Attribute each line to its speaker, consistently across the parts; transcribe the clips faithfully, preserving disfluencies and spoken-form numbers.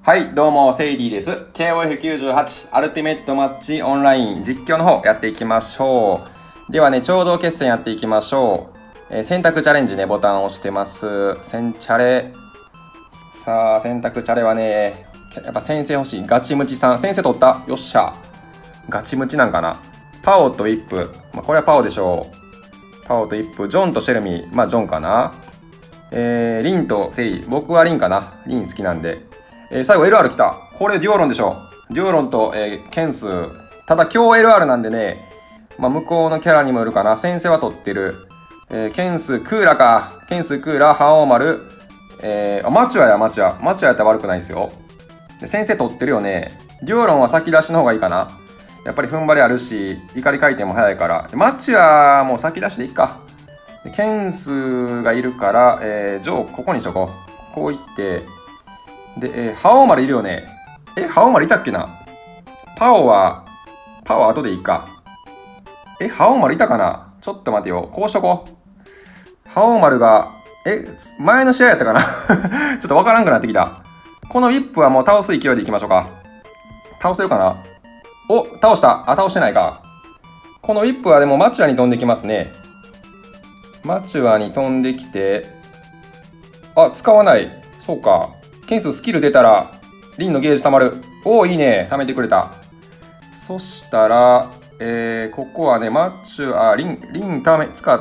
Speaker 1: はい、どうも、セイディです。ケーオーエフきゅうじゅうはち アルティメットマッチオンライン実況の方やっていきましょう。ではね、共同決戦やっていきましょう。えー、選択チャレンジね、ボタンを押してます。選チャレ。さあ、選択チャレはね、やっぱ先生欲しい。ガチムチさん。先生取った。よっしゃ。ガチムチなんかな。パオとイップ。まあ、これはパオでしょう。パオとイップ。ジョンとシェルミー。まあ、ジョンかな。えー、リンとテイ。僕はリンかな。リン好きなんで。えー、最後 エルアール 来た。これデュオロンでしょ。デュオロンと、えー、ケンス。ただ今日 エルアール なんでね、まあ、向こうのキャラにもよるかな。先生は取ってる。えー、ケンス、クーラか。ケンス、クーラ、ハオマル。えー、あ、マチュアや、マチュア。マチュアやったら悪くないですよ。で先生取ってるよね。デュオロンは先出しの方がいいかな。やっぱり踏ん張りあるし、怒り回転も早いから。マチュアも先出しでいいか。でケンスがいるから、えー、ジョー、ここにしとこう。こういって、で、えー、ハオマルいるよね。え、ハオマルいたっけな。パオは、パオは後でいいか。え、ハオマルいたかな。ちょっと待てよ。こうしとこう。ハオマルが、え、前の試合やったかなちょっとわからんくなってきた。このウィップはもう倒す勢いでいきましょうか。倒せるかな。お、倒した。あ、倒してないか。このウィップはでもマチュアに飛んできますね。マチュアに飛んできて、あ、使わない。そうか。ケンススキル出たら、リンのゲージ溜まる。おお、いいね。溜めてくれた。そしたら、えー、ここはね、マッチュ、あ、リン、リンため、使って、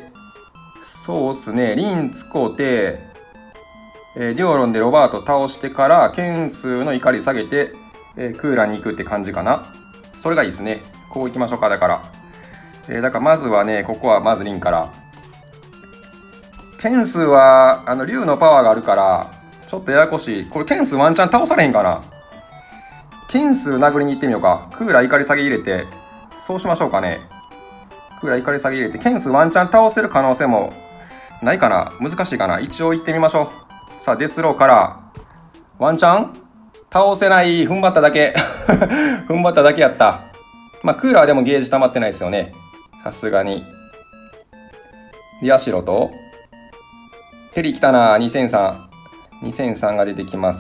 Speaker 1: そうっすね、リン使うて、えー、デュオロンでロバート倒してから、ケンスの怒り下げて、えー、クーラーに行くって感じかな。それがいいですね。こう行きましょうか、だから。えー、だからまずはね、ここはまずリンから。ケンスは、あの、竜のパワーがあるから、ちょっとややこしい。これ、ケンスワンチャン倒されへんかな。ケンス殴りに行ってみようか。クーラー怒り下げ入れて、そうしましょうかね。クーラー怒り下げ入れて、ケンスワンチャン倒せる可能性もないかな。難しいかな。一応行ってみましょう。さあ、デスローから、ワンチャン倒せない。踏ん張っただけ。踏ん張っただけやった。まあ、クーラーでもゲージ溜まってないですよね。さすがに。で、ヤシロと、テリ来たな、にせんさん。にせんさんが出てきます。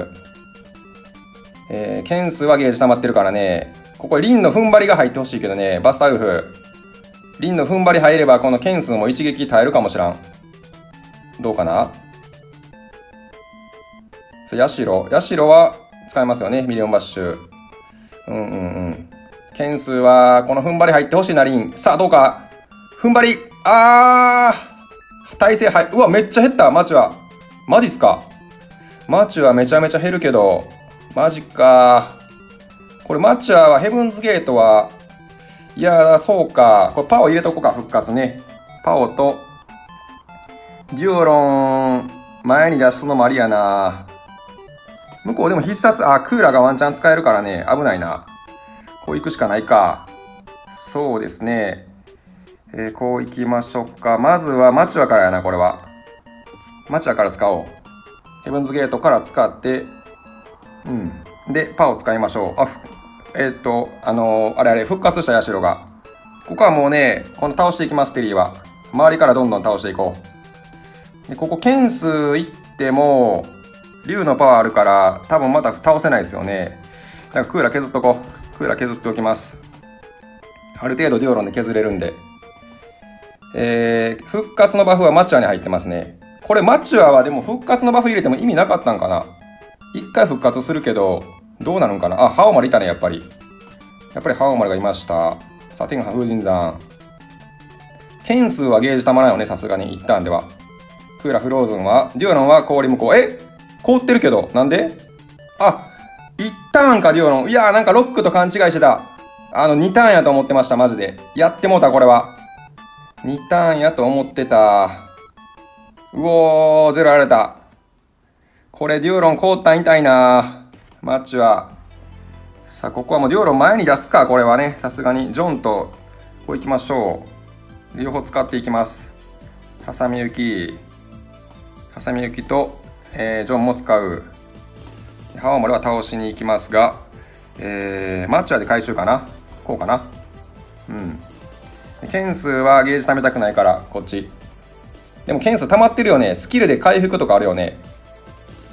Speaker 1: えー、ケンスはゲージ溜まってるからね。ここリンの踏ん張りが入ってほしいけどね。バスタウフ。リンの踏ん張り入ればこのケンスも一撃耐えるかもしらん。どうかな。ヤシロ。ヤシロは使えますよね。ミリオンバッシュ。うんうんうん。ケンスはこの踏ん張り入ってほしいな、リン。さあどうか。踏ん張り。あー。耐性入。うわ、めっちゃ減った。マチュア。マジっすか。マチュアめちゃめちゃ減るけど。マジか。これマチュアはヘブンズゲートは、いやー、そうか。これパオ入れとこうか、復活ね。パオと、デュオロン、前に出すのもありやな。向こうでも必殺、あ、クーラーがワンチャン使えるからね、危ないな。こう行くしかないか。そうですね。えー、こう行きましょうか。まずはマチュアからやな、これは。マチュアから使おう。ヘブンズゲートから使って、うん。で、パを使いましょう。あ、えー、っと、あのー、あれあれ、復活したヤシロが。ここはもうね、この倒していきます、テリーは。周りからどんどん倒していこう。で、ここ、ケンス行っても、竜のパワーあるから、多分また倒せないですよね。だからクーラー削っとこう。クーラー削っておきます。ある程度デュオロンで削れるんで。えー、復活のバフはマチュアに入ってますね。これマチュアはでも復活のバフ入れても意味なかったんかな。一回復活するけど、どうなるんかな。あ、ハオマルいたね、やっぱり。やっぱりハオマルがいました。さあ、天下風神山。ケンスはゲージたまらないよね、さすがに。一旦では。クーラフローズンは、デュオロンは氷向こう。え凍ってるけど、なんであ、一旦か、デュオロン。いやー、なんかロックと勘違いしてた。あの、二ターンやと思ってました、マジで。やってもうた、これは。二ターンやと思ってた。うおー、ゼロやられた。これデュオロン凍ったん痛いな。マッチは。さあ、ここはもうデュオロン前に出すか、これはね。さすがに。ジョンと、こういきましょう。両方使っていきます。ハサミユキ。ハサミユキと、えー、ジョンも使う。ハオマルは倒しに行きますが、えー、マッチャーで回収かな。こうかな。うん。ケンスはゲージ貯めたくないから、こっち。でもケンス溜まってるよね。スキルで回復とかあるよね。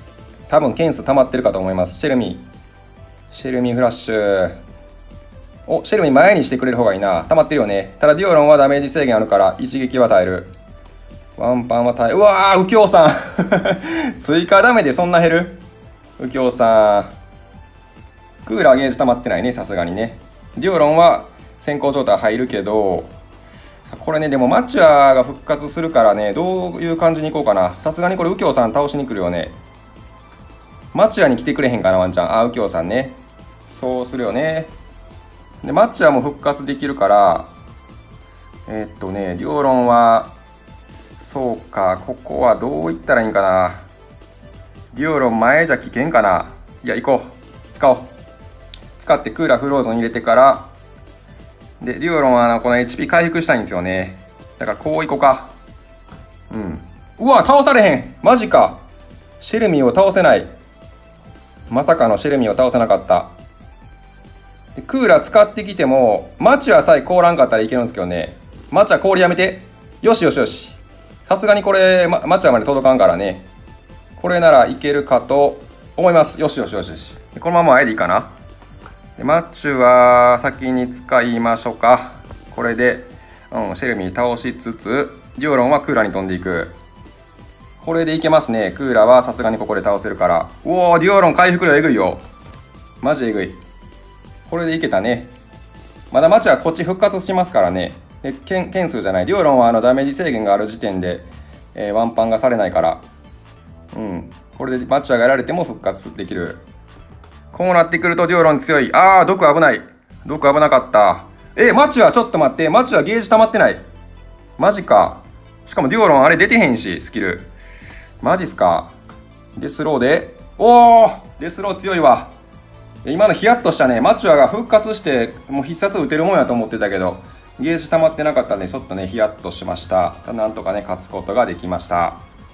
Speaker 1: 多分件数溜まってるかと思います。シェルミー。シェルミーフラッシュ。お、シェルミー前にしてくれる方がいいな。溜まってるよね。ただデュオロンはダメージ制限あるから一撃は耐える。ワンパンは耐える。うわー、右京さん追加ダメでそんな減る？右京さん。クーラーゲージ溜まってないね、さすがにね。デュオロンは先行状態入るけど、これね、でもマチュアが復活するからね、どういう感じにいこうかな。さすがにこれ右京さん倒しに来るよね。マチュアに来てくれへんかな、ワンちゃん。あ、右京さんね。そうするよね。で、マチュアも復活できるから、えー、っとね、デュオロンは、そうか、ここはどういったらいいんかな。デュオロン前じゃ危険かな。いや、行こう。使おう。使ってクーラーフローズン入れてから、で、デュオロンはあのこの エイチピー 回復したいんですよね。だからこういこうか。うん。うわ、倒されへん。マジか。シェルミーを倒せない。まさかのシェルミーを倒せなかった。でクーラー使ってきても、マチュアさえ凍らんかったらいけるんですけどね。マチュア氷やめて。よしよしよし。さすがにこれ、ま、マチュアまで届かんからね。これならいけるかと思います。よしよしよしよし。このまま前でいいかな。でマッチュは先に使いましょうか。これで、うん、シェルミー倒しつつ、デュオロンはクーラーに飛んでいく。これでいけますね。クーラーはさすがにここで倒せるから。うおー、デュオロン回復量えぐいよ。マジえぐい。これでいけたね。まだマッチュはこっち復活しますからね。で件件数じゃない。デュオロンはあのダメージ制限がある時点で、えー、ワンパンがされないから。うん。これでマッチュがやられても復活できる。こうなってくるとデュオロン強い。あー、毒危ない。毒危なかった。え、マチュアちょっと待って。マチュアゲージ溜まってない。マジか。しかもデュオロンあれ出てへんし、スキル。マジっすか。デスローで。おー、デスロー強いわ。今のヒヤッとしたね。マチュアが復活して、もう必殺打てるもんやと思ってたけど、ゲージ溜まってなかったんで、ちょっとね、ヒヤッとしました。なんとかね、勝つことができました。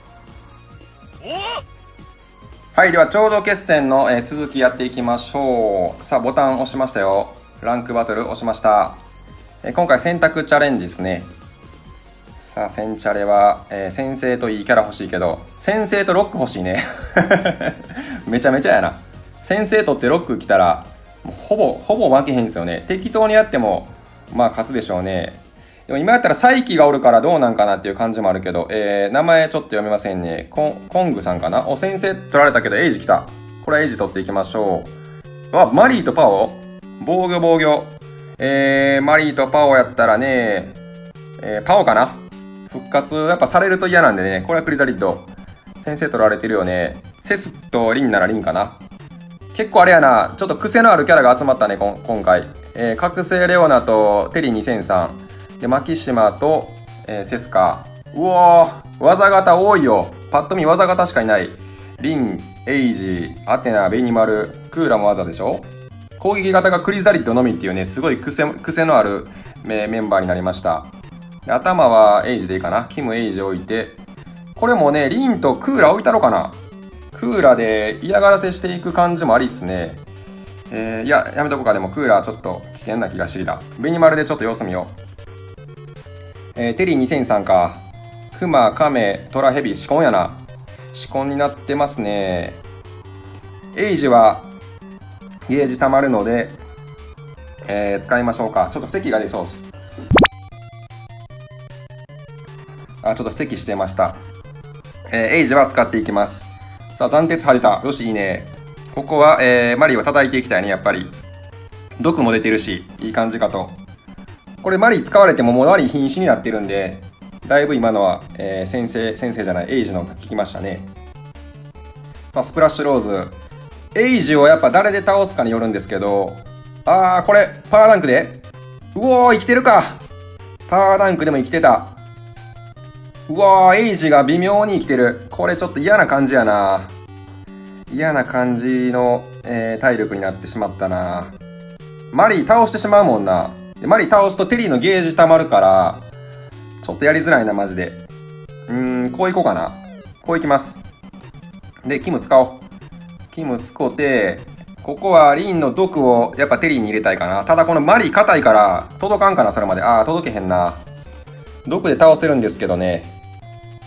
Speaker 1: はい、では頂上決戦の、えー、続きやっていきましょう。さあ、ボタン押しましたよ。ランクバトル押しました。えー、今回選択チャレンジですね。さあ、センチャレは、えー、先生といいキャラ欲しいけど、先生とロック欲しいね。めちゃめちゃやな。先生とってロック来たら、もうほぼ、ほぼ負けへんですよね。適当にやっても、まあ勝つでしょうね。でも今やったらサイキがおるからどうなんかなっていう感じもあるけど、えー、名前ちょっと読めませんね。コン、コングさんかな。お、先生取られたけどエイジ来た。これはエイジ取っていきましょう。あ、マリーとパオ防御防御。えー、マリーとパオやったらね、えー、パオかな。復活やっぱされると嫌なんでね。これはクリザリッド。先生取られてるよね。セスとリンならリンかな。結構あれやな。ちょっと癖のあるキャラが集まったね、今回。えー、覚醒レオナとテリーにせんさん。で、マキシマと、えー、セスカ。うおー、技型多いよ。パッと見技型しかいない。リン、エイジ、アテナ、ベニマル、クーラも技でしょ。攻撃型がクリザリッドのみっていうね、すごい癖、癖のあるメンバーになりました。で頭はエイジでいいかな。キム、エイジ置いて。これもね、リンとクーラ置いたろかな。クーラで嫌がらせしていく感じもありっすね。えー、いや、やめとこうか。でもクーラーちょっと危険な気がしてきた。ベニマルでちょっと様子見よう。えー、テリーにせんさんか。クマ、カメ、トラ、ヘビ、シコンやな。シコンになってますね。エイジはゲージ溜まるので、えー、使いましょうか。ちょっと咳が出そうっす。あ、ちょっと咳してました。えー、エイジは使っていきます。さあ、斬鉄派出た。よし、いいね。ここは、えー、マリーを叩いていきたいね、やっぱり。毒も出てるし、いい感じかと。これマリー使われてももうマリー瀕死になってるんで、だいぶ今のは、えー、先生、先生じゃない、エイジの効きましたね。さあ、スプラッシュローズ。エイジをやっぱ誰で倒すかによるんですけど、あー、これ、パワーダンクでうおー、生きてるか。パワーダンクでも生きてた。うわー、エイジが微妙に生きてる。これちょっと嫌な感じやな。嫌な感じの、えー、体力になってしまったな。マリー倒してしまうもんな。でマリー倒すとテリーのゲージ溜まるから、ちょっとやりづらいな、マジで。うーん、こういこうかな。こういきます。で、キム使おう。キム使うて、ここはリンの毒をやっぱテリーに入れたいかな。ただこのマリー硬いから届かんかな、それまで。あー、届けへんな。毒で倒せるんですけどね。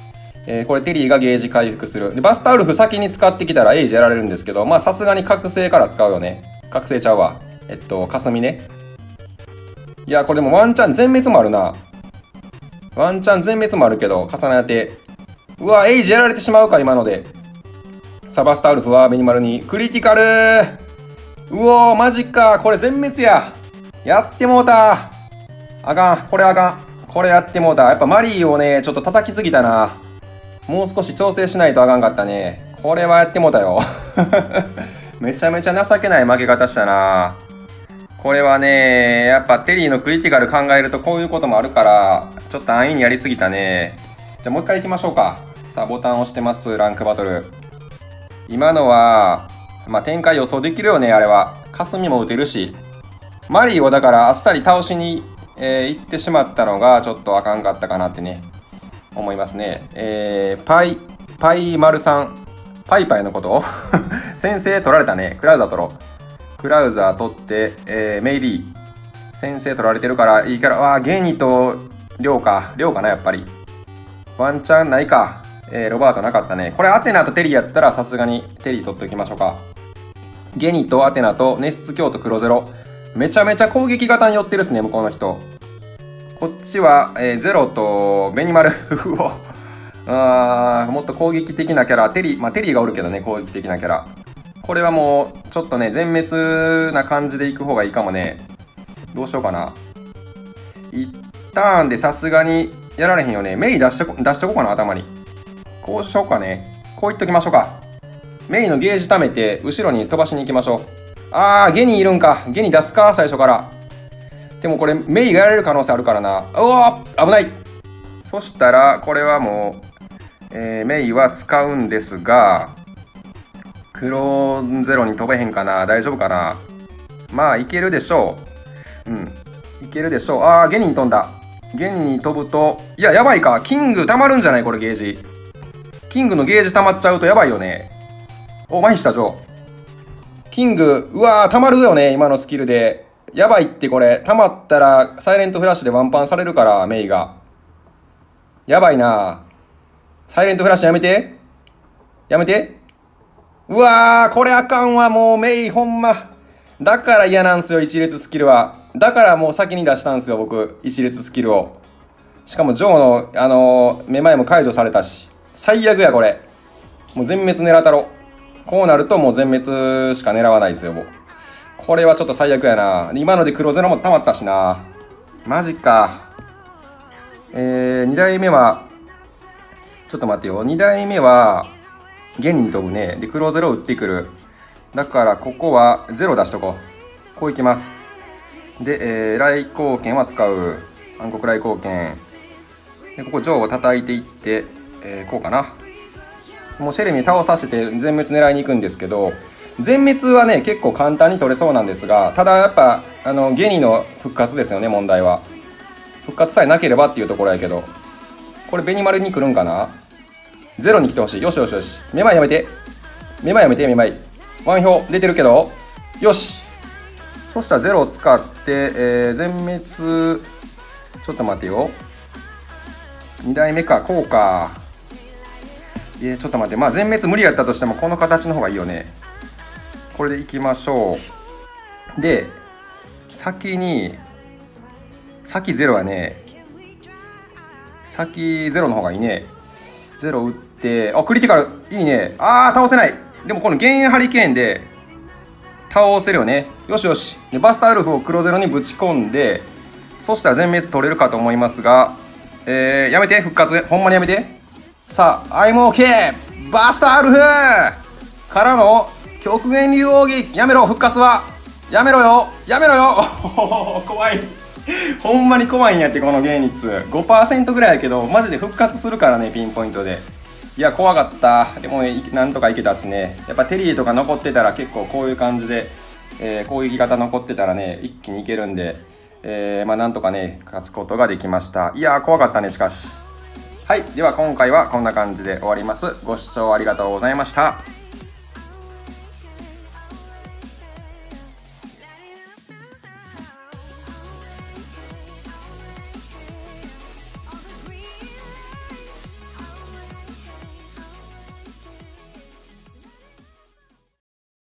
Speaker 1: えー、これテリーがゲージ回復する。で、バスタウルフ先に使ってきたらエイジやられるんですけど、まあさすがに覚醒から使うよね。覚醒ちゃうわ。えっと、霞ね。いや、これでもワンチャン全滅もあるな。ワンチャン全滅もあるけど、重ねて。うわ、エイジやられてしまうか、今ので。サバスタウルフはベニマルにクリティカルー。うおー、マジか。これ全滅や。やってもうた。あかん。これあかん。これやってもうた。やっぱマリーをね、ちょっと叩きすぎたな。もう少し調整しないとあかんかったね。これはやってもうたよ。めちゃめちゃ情けない負け方したな。これはね、やっぱテリーのクリティカル考えるとこういうこともあるから、ちょっと安易にやりすぎたね。じゃあもう一回行きましょうか。さあ、ボタン押してます。ランクバトル。今のは、まあ、展開予想できるよね、あれは。霞も打てるし。マリーをだからあっさり倒しに、えー、行ってしまったのがちょっとあかんかったかなってね、思いますね。えー、パイ、パイマルさん。パイパイのこと先生取られたね。クラウザー取ろう。クラウザー取って、えー、メイリー。先生取られてるからいいから、わあ、ゲニとリョウか。リョウかな、やっぱり。ワンチャンないか。えー、ロバートなかったね。これアテナとテリーやったらさすがにテリー取っておきましょうか。ゲニとアテナとネスツ京と黒ゼロ。めちゃめちゃ攻撃型に寄ってるっすね、向こうの人。こっちは、えー、ゼロとベニマル。うお。あー、もっと攻撃的なキャラ。テリー、まあテリーがおるけどね、攻撃的なキャラ。これはもう、ちょっとね、全滅な感じでいく方がいいかもね。どうしようかな。一ターンでさすがにやられへんよね。メイ出してこ、出してこうかな、頭に。こうしようかね。こういっときましょうか。メイのゲージ貯めて、後ろに飛ばしに行きましょう。あー、ゲニいるんか。ゲニ出すか、最初から。でもこれ、メイがやられる可能性あるからな。うわー、危ない。そしたら、これはもう、えー、メイは使うんですが、黒ゼロに飛べへんかな。大丈夫かな。まあ、いけるでしょう。うん。いけるでしょう。あー、ゲニに飛んだ。ゲニに飛ぶと、いや、やばいか。キング溜まるんじゃないこれ、ゲージ。キングのゲージ溜まっちゃうとやばいよね。お、麻痺したジョー。キング、うわー、溜まるよね、今のスキルで。やばいってこれ。溜まったら、サイレントフラッシュでワンパンされるから、メイが。やばいな。サイレントフラッシュやめて。やめて。うわー、これあかんわ、もう、メイ、ほんま。だから嫌なんすよ、一列スキルは。だからもう先に出したんすよ、僕。一列スキルを。しかも、ジョーの、あのー、めまいも解除されたし。最悪や、これ。もう全滅狙ったろ。こうなるともう全滅しか狙わないですよ、もう。これはちょっと最悪やな。今ので黒ゼロも溜まったしな。マジか。えー、にだいめは、ちょっと待ってよ。にだいめは、ゲニに飛ぶね。で、黒ゼロ打ってくる。だから、ここはゼロ出しとこう。こういきます。で、えー、来光剣は使う。暗黒来光剣。で、ここ、ジョーを叩いていって、えー、こうかな。もうシェレミ倒させて全滅狙いに行くんですけど、全滅はね、結構簡単に取れそうなんですが、ただやっぱ、あの、ゲニの復活ですよね、問題は。復活さえなければっていうところやけど。これ、ベニマルに来るんかな。ゼロに来てほしい。よしよしよし。めまいやめて。めまいやめて、めまい。ワン票出てるけど。よし。そしたらゼロを使って、えー、全滅、ちょっと待ってよ。にだいめか、こうか。えー、ちょっと待って。まあ、全滅無理やったとしても、この形の方がいいよね。これでいきましょう。で、先に、先ゼロはね、先ゼロの方がいいね。ゼロ打って、あ、クリティカル、いいね。あー、倒せない。でもこの幻影ハリケーンで、倒せるよね。よしよし。で、バスタウルフを黒ゼロにぶち込んで、そしたら全滅取れるかと思いますが、えー、やめて、復活。ほんまにやめて。さあ、I'm OK! バスタウルフからの、極限竜奥義。やめろ、復活は。やめろよ。やめろよ。怖い。ほんまに怖いんやって、このゲーニッツ。ごパーセント ぐらいやけど、マジで復活するからね、ピンポイントで。いや、怖かった。でもね、なんとかいけたっすね。やっぱテリーとか残ってたら結構こういう感じで、えー、攻撃型残ってたらね、一気にいけるんで、えー、まあなんとかね、勝つことができました。いやー、怖かったね、しかし。はい。では今回はこんな感じで終わります。ご視聴ありがとうございました。